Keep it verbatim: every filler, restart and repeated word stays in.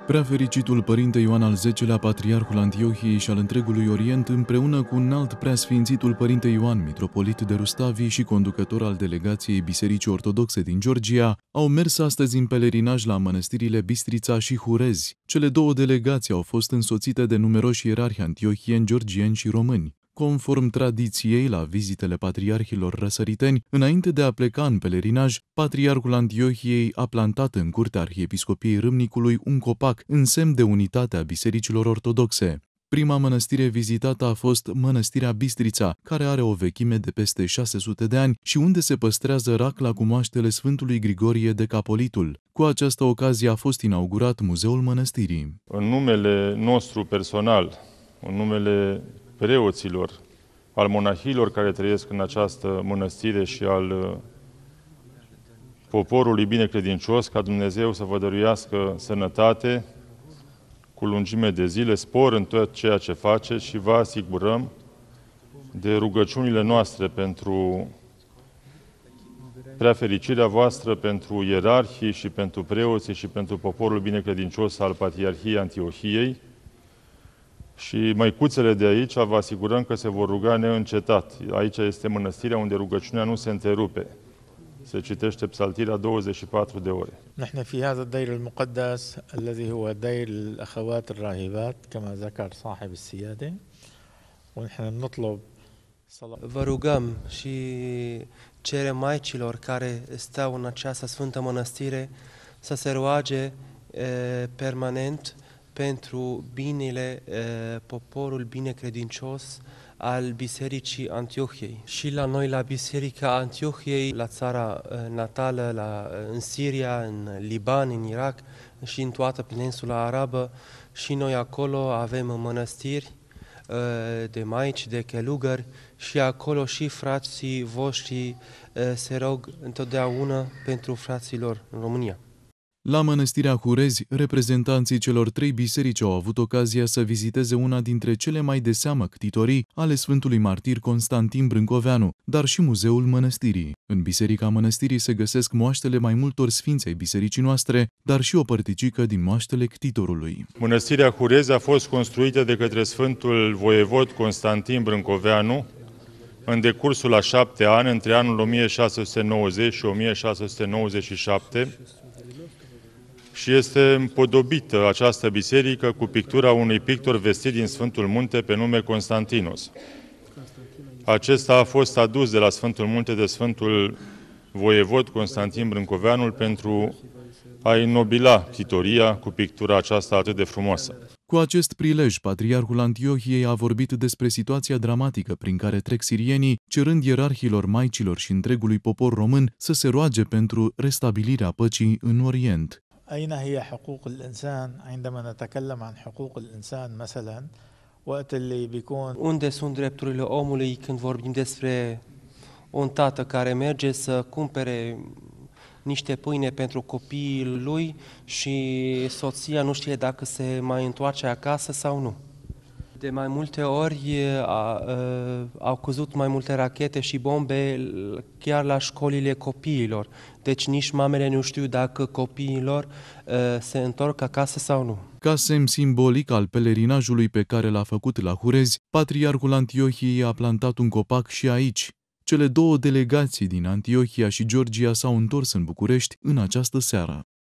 Preafericitul Părinte Ioan al zecelea-lea, Patriarhul Antiohiei și al întregului Orient, împreună cu înalt preasfințitul Părinte Ioan, mitropolit de Rustavii și conducător al delegației Bisericii Ortodoxe din Georgia, au mers astăzi în pelerinaj la mănăstirile Bistrița și Hurezi. Cele două delegații au fost însoțite de numeroși ierarhi antiohieni, georgieni și români. Conform tradiției, la vizitele patriarhilor răsăriteni, înainte de a pleca în pelerinaj, Patriarhul Antiohiei a plantat în curtea Arhiepiscopiei Râmnicului un copac în semn de unitate a bisericilor ortodoxe. Prima mănăstire vizitată a fost Mănăstirea Bistrița, care are o vechime de peste șase sute de ani și unde se păstrează racla cu moaștele Sfântului Grigorie Decapolitul. Cu această ocazie a fost inaugurat Muzeul Mănăstirii. În numele nostru personal, în numele preoților, al monahilor care trăiesc în această mănăstire și al poporului binecredincios, ca Dumnezeu să vă dăruiască sănătate, cu lungime de zile, spor în tot ceea ce faceți și vă asigurăm de rugăciunile noastre pentru preafericirea voastră, pentru ierarhii și pentru preoții și pentru poporul binecredincios al Patriarhiei Antiohiei. Și măicuțele de aici vă asigurăm că se vor ruga neîncetat. Aici este mănăstirea unde rugăciunea nu se întrerupe. Se citește psaltirea douăzeci și patru de ore. نحن في هذا الدير المقدس الذي هو دير الأخوات الراهبات كما ذكر صاحب السيادة ونحن نطلب صلاة. Vă rugăm și cerem maicilor care stau în această sfântă mănăstire să se roage e, permanent pentru binele e, poporul binecredincios al Bisericii Antiohiei. Și la noi, la Biserica Antiohiei, la țara e, natală, la, în Siria, în Liban, în Irak și în toată peninsula arabă, și noi acolo avem mănăstiri e, de maici, de chelugări, și acolo și frații voștri e, se rog întotdeauna pentru fraților în România. La Mănăstirea Hurezi, reprezentanții celor trei biserici au avut ocazia să viziteze una dintre cele mai de seamă ctitorii ale Sfântului Martir Constantin Brâncoveanu, dar și Muzeul Mănăstirii. În Biserica Mănăstirii se găsesc moaștele mai multor sfinți ai bisericii noastre, dar și o părticică din moaștele ctitorului. Mănăstirea Hurezi a fost construită de către Sfântul Voievod Constantin Brâncoveanu în decursul a șapte ani, între anul o mie șase sute nouăzeci și o mie șase sute nouăzeci și șapte, și este împodobită această biserică cu pictura unui pictor vestit din Sfântul Munte pe nume Constantinos. Acesta a fost adus de la Sfântul Munte de Sfântul Voievod Constantin Brâncoveanul pentru a înnobila ctitoria cu pictura aceasta atât de frumoasă. Cu acest prilej, Patriarhul Antiohiei a vorbit despre situația dramatică prin care trec sirienii, cerând ierarhilor, maicilor și întregului popor român să se roage pentru restabilirea păcii în Orient. أين هي حقوق الإنسان عندما نتكلم عن حقوق الإنسان مثلا وقت اللي بيكون Unde sunt drepturile omului când vorbim despre un tată care merge să cumpere niște pâine pentru copiii lui și soția nu știe dacă se mai întoarce acasă sau nu? De mai multe ori a, a, au căzut mai multe rachete și bombe chiar la școlile copiilor. Deci nici mamele nu știu dacă copiilor a, se întorc acasă sau nu. Ca semn simbolic al pelerinajului pe care l-a făcut la Hurezi, Patriarhul Antiohiei a plantat un copac și aici. Cele două delegații din Antiohia și Georgia s-au întors în București în această seară.